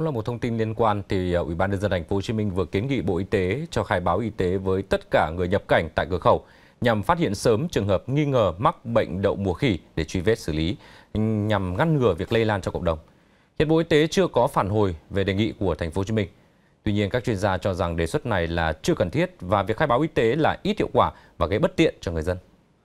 Cũng là một thông tin liên quan thì Ủy ban nhân dân thành phố Hồ Chí Minh vừa kiến nghị Bộ Y tế cho khai báo y tế với tất cả người nhập cảnh tại cửa khẩu nhằm phát hiện sớm trường hợp nghi ngờ mắc bệnh đậu mùa khỉ để truy vết xử lý nhằm ngăn ngừa việc lây lan cho cộng đồng. Hiện Bộ Y tế chưa có phản hồi về đề nghị của thành phố Hồ Chí Minh. Tuy nhiên, các chuyên gia cho rằng đề xuất này là chưa cần thiết và việc khai báo y tế là ít hiệu quả và gây bất tiện cho người dân.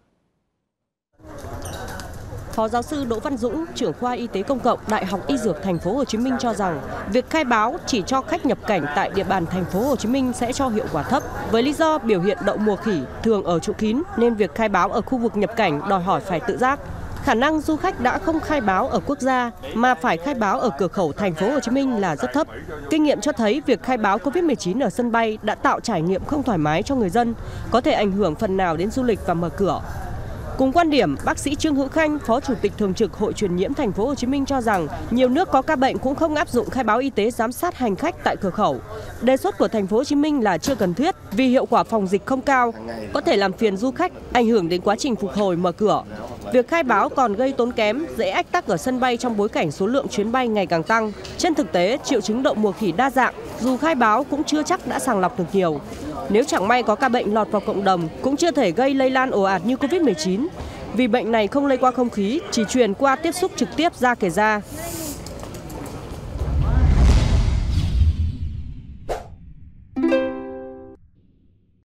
Phó giáo sư Đỗ Văn Dũng, trưởng khoa Y tế công cộng Đại học Y Dược Thành phố Hồ Chí Minh cho rằng việc khai báo chỉ cho khách nhập cảnh tại địa bàn Thành phố Hồ Chí Minh sẽ cho hiệu quả thấp. Với lý do biểu hiện đậu mùa khỉ thường ở chỗ kín nên việc khai báo ở khu vực nhập cảnh đòi hỏi phải tự giác. Khả năng du khách đã không khai báo ở quốc gia mà phải khai báo ở cửa khẩu Thành phố Hồ Chí Minh là rất thấp. Kinh nghiệm cho thấy việc khai báo Covid-19 ở sân bay đã tạo trải nghiệm không thoải mái cho người dân, có thể ảnh hưởng phần nào đến du lịch và mở cửa. Cùng quan điểm, bác sĩ Trương Hữu Khanh, Phó Chủ tịch Thường trực Hội Truyền nhiễm Thành phố Hồ Chí Minh cho rằng nhiều nước có ca bệnh cũng không áp dụng khai báo y tế giám sát hành khách tại cửa khẩu. Đề xuất của Thành phố Hồ Chí Minh là chưa cần thiết vì hiệu quả phòng dịch không cao, có thể làm phiền du khách, ảnh hưởng đến quá trình phục hồi mở cửa. Việc khai báo còn gây tốn kém, dễ ách tắc ở sân bay trong bối cảnh số lượng chuyến bay ngày càng tăng. Trên thực tế, triệu chứng đậu mùa khỉ đa dạng, dù khai báo cũng chưa chắc đã sàng lọc được nhiều. Nếu chẳng may có ca bệnh lọt vào cộng đồng, cũng chưa thể gây lây lan ồ ạt như Covid-19. Vì bệnh này không lây qua không khí, chỉ truyền qua tiếp xúc trực tiếp da kề da.